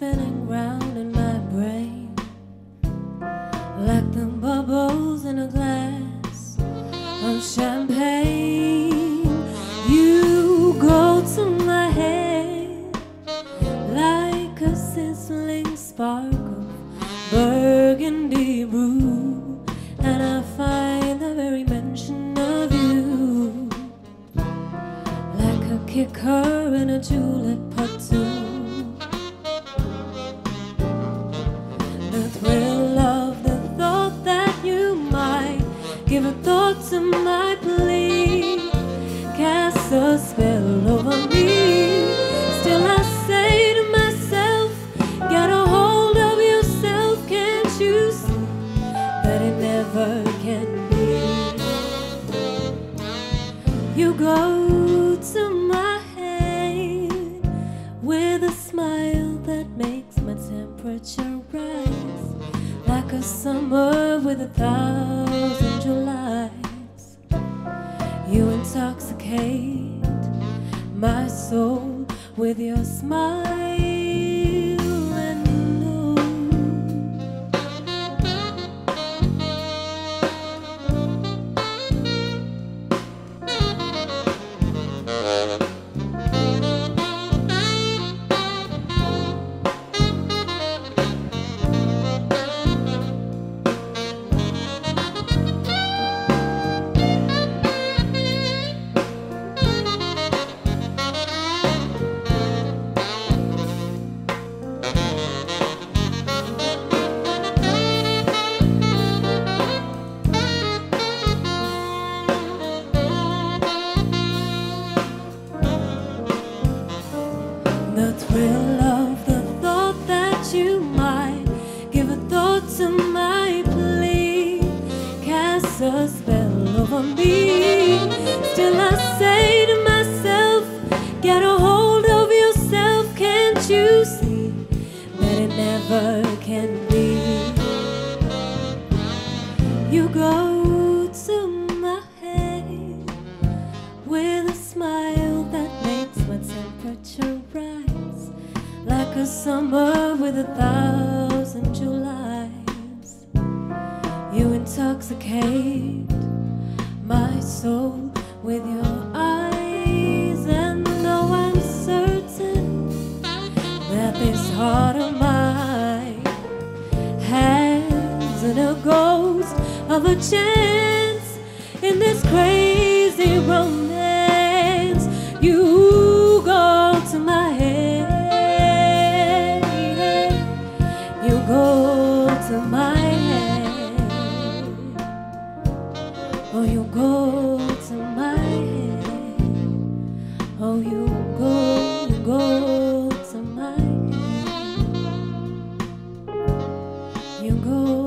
spinning round in my brain like the bubbles in a glass of champagne. You go to my head like a sizzling spark of burgundy brew, and I find the very mention of you like a kicker in a julep platoon. The thrill of the thought that you might give a thought to my plea casts a spell over me. Still I say to myself, get a hold of yourself, can't you see that it never can be? You go to my head with a smile that makes my temperature rise like a summer with 1,000 Julys. You intoxicate my soul with your smile and no. The thrill of the thought that you might give a thought to my plea casts a spell over me. Still I say to myself, get a hold of yourself, can't you see that it never can be? You go to my head with a smile that makes my temperature rise like a summer with 1,000 Julys. You intoxicate my soul with your eyes, and though I'm certain that this heart of mine hasn't a ghost of a chance in this crazy romance, you go to my head, you go to my head, oh you go to my head, oh you go to my head, you go